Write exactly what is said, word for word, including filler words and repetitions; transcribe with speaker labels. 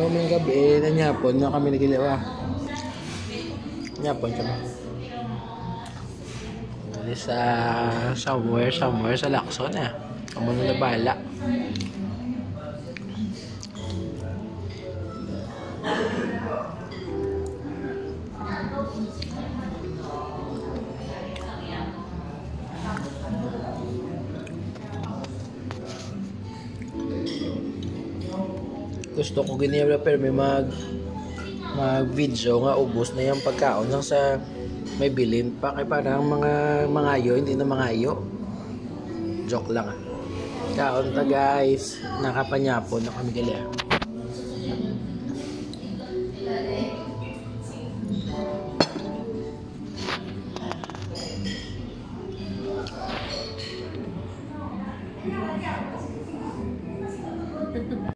Speaker 1: mamayang gabi, na nyapon na kami nagilawa. Nyapon kami. Dali sa somewhere, somewhere sa Lacson eh. Kamu na nabala. Gusto ko ginira pero may mag mag video nga ubos na yung pagkaon lang sa may bilin pa kay parang mga mangayo hindi na mangayo, joke lang ah. Kaon ta guys, nakapanyapon na kami gali ah.